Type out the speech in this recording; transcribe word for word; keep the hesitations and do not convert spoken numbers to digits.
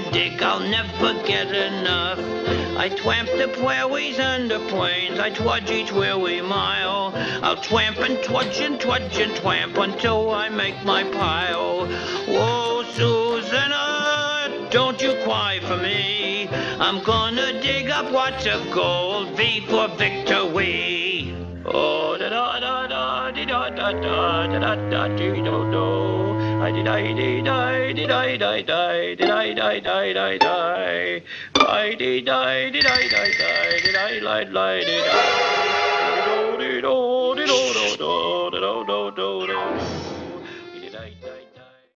dig, I'll never get enough. I twamp the prairies and the plains, I twudge each weary mile. I'll twamp and twudge and twudge and twamp until I make my pile. Whoa, Susanna, don't you cry for me. I'm gonna dig up lots of gold, V for victory. Oh, da da da da da da da da da da dee do do. I did I did I did I die die did I die die die die. I did I did I die die did I lie lie did I. Do do do do do do do do do do.